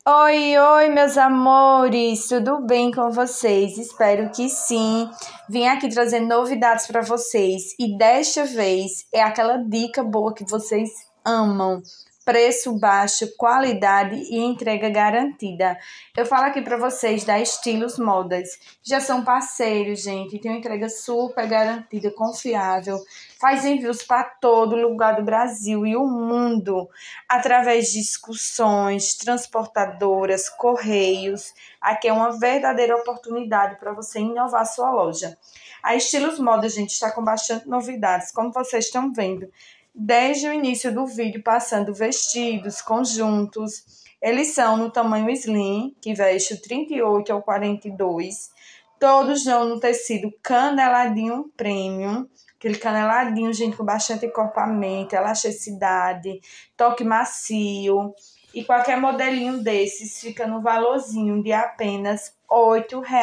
Oi, oi, meus amores, tudo bem com vocês? Espero que sim. Vim aqui trazer novidades para vocês e desta vez é aquela dica boa que vocês amam. Preço baixo, qualidade e entrega garantida. Eu falo aqui para vocês da Estilos Modas. Já são parceiros, gente. Tem uma entrega super garantida, confiável. Faz envios para todo lugar do Brasil e o mundo através de excursões, transportadoras, correios. Aqui é uma verdadeira oportunidade para você inovar sua loja. A Estilos Moda, gente, está com bastante novidades, como vocês estão vendo. Desde o início do vídeo, passando vestidos, conjuntos. Eles são no tamanho slim, que veste o 38 ao 42. Todos já no tecido caneladinho premium. Aquele caneladinho, gente, com bastante encorpamento, elasticidade, toque macio. E qualquer modelinho desses fica no valorzinho de apenas R$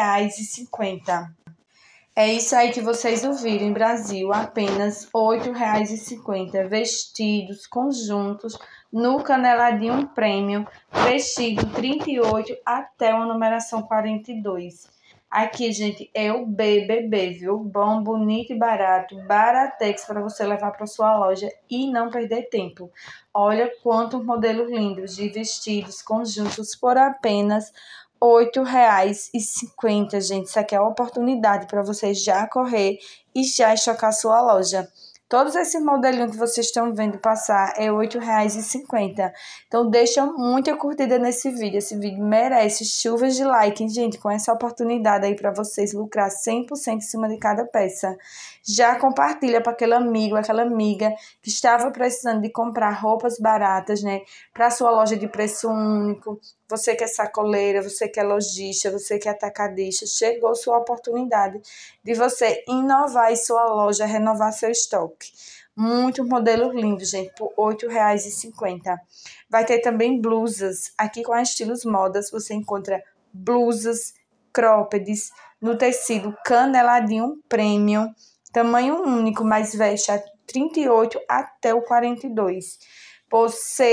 8,50. É isso aí que vocês ouviram, em Brasil, apenas R$ 8,50. Vestidos, conjuntos, no caneladinho premium, vestido 38 até uma numeração 42. Aqui, gente, é o BBB, viu? Bom, bonito e barato. Baratex para você levar para sua loja e não perder tempo. Olha quantos modelos lindos de vestidos, conjuntos por apenas R$ 8,50, gente. Isso aqui é a oportunidade para você já correr e já estocar sua loja. Todos esses modelinhos que vocês estão vendo passar é R$ 8,50. Então, deixa muita curtida nesse vídeo. Esse vídeo merece chuvas de like, gente, com essa oportunidade aí para vocês lucrar 100% em cima de cada peça. Já compartilha para aquele amigo, aquela amiga que estava precisando de comprar roupas baratas, né? Para sua loja de preço único. Você que é sacoleira, você que é lojista, você que é atacadista, chegou sua oportunidade de você inovar em sua loja, renovar seu estoque. Muitos modelos lindos, gente, por R$ 8,50. Vai ter também blusas. Aqui com a Estilos Modas você encontra blusas, croppeds, no tecido caneladinho premium, tamanho único, mas veste a 38 até o 42. Por R$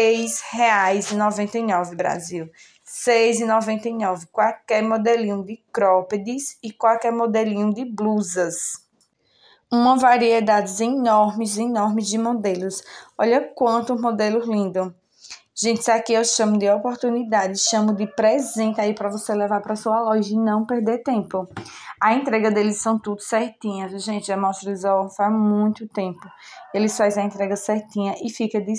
6,99, Brasil. R$ 6,99. Qualquer modelinho de croppeds e qualquer modelinho de blusas. Uma variedade enormes de modelos. Olha quantos modelos lindos. Gente, isso aqui eu chamo de oportunidade, chamo de presente aí para você levar para sua loja e não perder tempo. A entrega deles são tudo certinhas, gente, já mostro eles faz muito tempo. Eles fazem a entrega certinha e fica de R$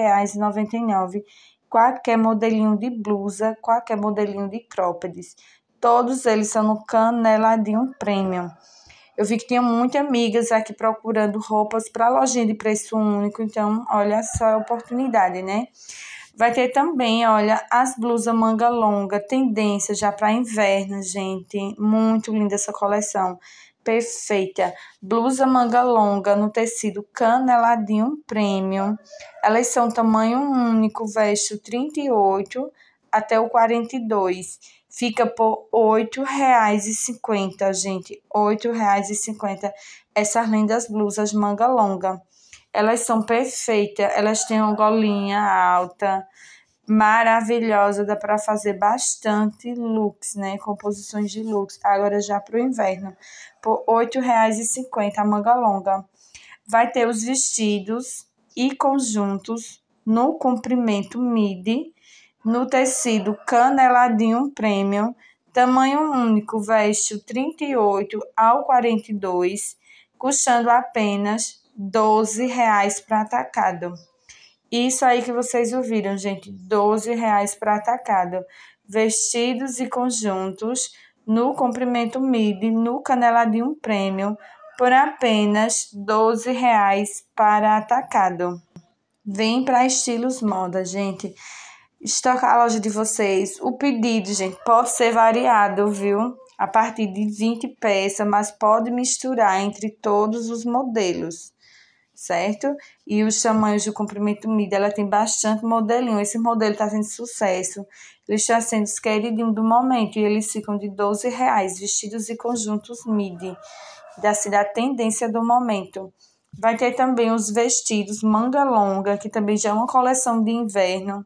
6,99. Qualquer modelinho de blusa, qualquer modelinho de croppeds. Todos eles são no caneladinho premium. Eu vi que tinha muitas amigas aqui procurando roupas para lojinha de preço único, então olha só a oportunidade, né? Vai ter também, olha, as blusas manga longa, tendência já para inverno, gente. Muito linda essa coleção. Perfeita. Blusa manga longa no tecido caneladinho premium. Elas são tamanho único, veste o 38 até o 42. Fica por R$ 8,50, gente. R$ 8,50. Essas lindas blusas manga longa. Elas são perfeitas, elas têm uma golinha alta, maravilhosa, dá para fazer bastante looks, né? Composições de looks. Agora já para o inverno, por R$ 8,50 a manga longa. Vai ter os vestidos e conjuntos no comprimento midi, no tecido caneladinho premium, tamanho único, veste o 38 ao 42, custando apenas R$ 12,00 para atacado. Isso aí que vocês ouviram, gente, R$ 12,00 para atacado. Vestidos e conjuntos no comprimento midi, no caneladinho premium, por apenas R$ 12,00 para atacado. Vem para Estilos Moda, gente. Estocar a loja de vocês. O pedido, gente, pode ser variado, viu? A partir de 20 peças, mas pode misturar entre todos os modelos, certo? E os tamanhos do comprimento midi, ela tem bastante modelinho. Esse modelo está sendo sucesso. Ele está sendo os queridinhos do momento e eles ficam de R$ 12,00, vestidos e conjuntos midi, da tendência do momento. Vai ter também os vestidos manga longa, que também já é uma coleção de inverno.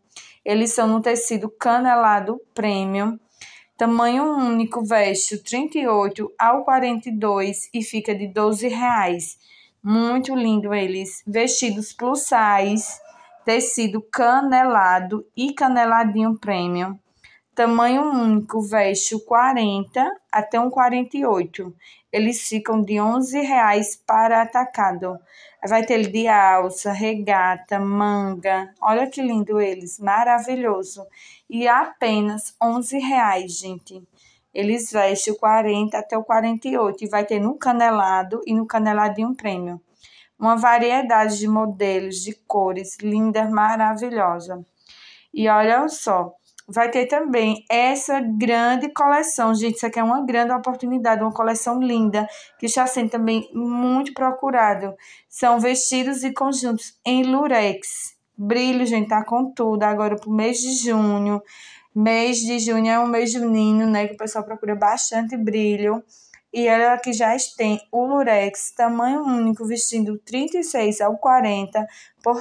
Eles são no tecido canelado premium. Tamanho único, veste 38 ao 42 e fica de R$12. Muito lindo eles. Vestidos plus size, tecido canelado e caneladinho premium. Tamanho único, veste 40 até um 48. Eles ficam de R$11 para atacado. Vai ter de alça, regata, manga. Olha que lindo eles, maravilhoso. E apenas R$11, gente. Eles vestem o 40 até o 48 e vai ter no canelado e no caneladinho premium. Uma variedade de modelos, de cores, linda, maravilhosa. E olha só, vai ter também essa grande coleção, gente, isso aqui é uma grande oportunidade, uma coleção linda, que está sendo também muito procurado. São vestidos e conjuntos em lurex. Brilho, gente, tá com tudo, agora pro mês de junho. Mês de junho é um mês junino, né, que o pessoal procura bastante brilho. E ela aqui já tem o lurex, tamanho único, vestido 36 ao 40 por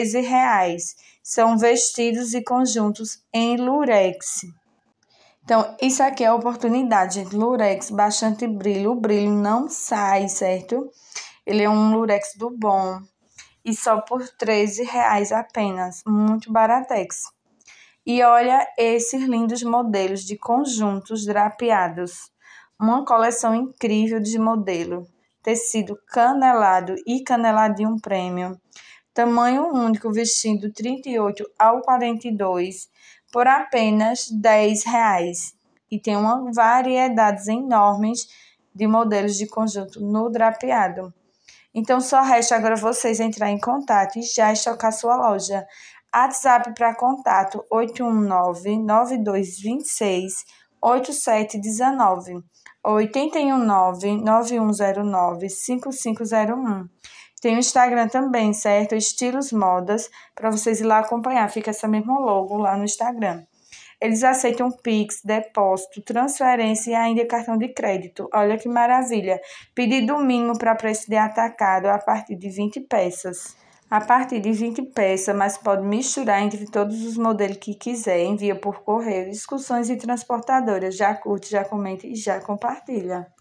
R$13. São vestidos e conjuntos em lurex. Então, isso aqui é a oportunidade, gente. Lurex, bastante brilho. O brilho não sai, certo? Ele é um lurex do bom. E só por R$13 apenas. Muito baratex. E olha esses lindos modelos de conjuntos drapeados. Uma coleção incrível de modelo. Tecido canelado e caneladinho premium. Tamanho único, vestido 38 ao 42 por apenas R$10. E tem uma variedade enormes de modelos de conjunto no drapeado. Então, só resta agora vocês entrar em contato e já estocar sua loja. WhatsApp para contato 819-9226-8719 ou 819-9109-5501. Tem o Instagram também, certo? Estilos Modas, para vocês ir lá acompanhar. Fica essa mesma logo lá no Instagram. Eles aceitam Pix, depósito, transferência e ainda cartão de crédito. Olha que maravilha. Pedido mínimo para preço de atacado a partir de 20 peças. A partir de 20 peças, mas pode misturar entre todos os modelos que quiser. Envia por correio, excursões e transportadoras. Já curte, já comenta e já compartilha.